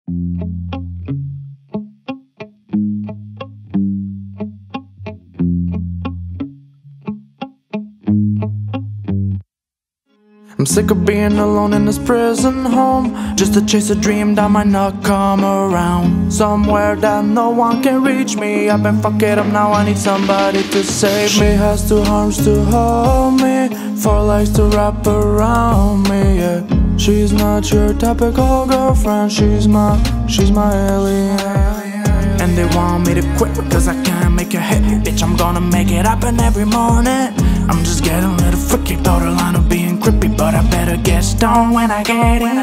I'm sick of being alone in this prison home, just to chase a dream that might not come around. Somewhere that no one can reach me. I've been fucked up, now I need somebody to save me. She has two arms to hold me, four legs to wrap around me, yeah. She's not your typical girlfriend, she's my alien. And they want me to quit because I can't make a hit. Bitch, I'm gonna make it happen every morning. I'm just getting a little freaky, borderline of being creepy, but I better get stoned when I get in.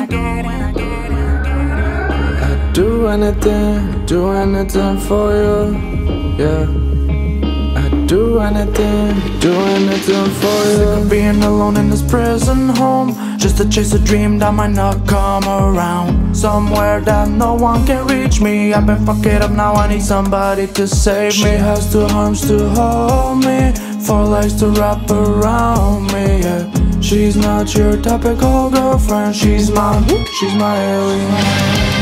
I'd do anything for you, yeah. I'd do anything for you. Sick of being alone in this prison home, just to chase a dream that might not come around. Somewhere that no one can reach me. I've been fucked up, now I need somebody to save me. She has two arms to hold me, four legs to wrap around me, yeah. She's not your typical girlfriend, she's my alien.